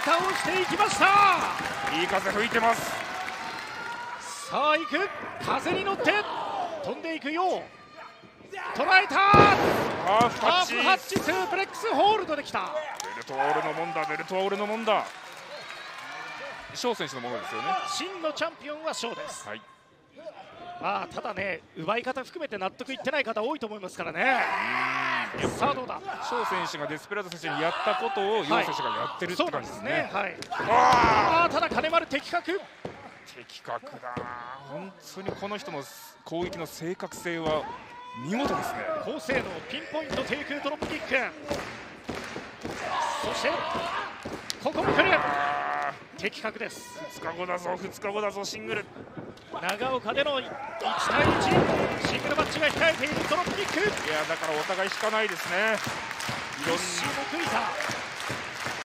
倒していきました。 いい風吹いてます。 さあ行く、風に乗って飛んでいくよう、捉えた。ハーフハッチスープレックスホールドできた。 ベルトは俺のもんだ、ベルトは俺のもんだ。ショー選手のものですよね。 真のチャンピオンはショーです。 はい、 ただね、奪い方含めて納得いってない方多いと思いますからね。さあどうだ。 ショー選手がデスペラード選手にやったことをヨウ選手がやってるって感じですね。ただ金丸的確だ。本当にこの人の攻撃の正確性は見事ですね。 高性能ピンポイント低空ドロップキック、そしてここも来る。的確です。 2日後だぞシングル。 長岡での1対1シングルマッチが控えているドロップキック。 いやだからお互い引かないですね。 一瞬も食いた。